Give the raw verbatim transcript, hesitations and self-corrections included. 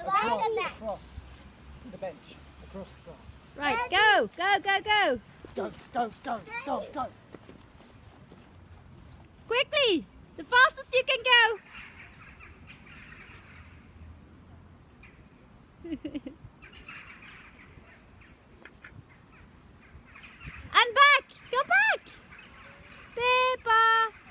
across, across to the bench, across the grass. Right, go, go, go, go. Go, go, go, go, go. Quickly, the fastest you can go. And back, go back. Pippa.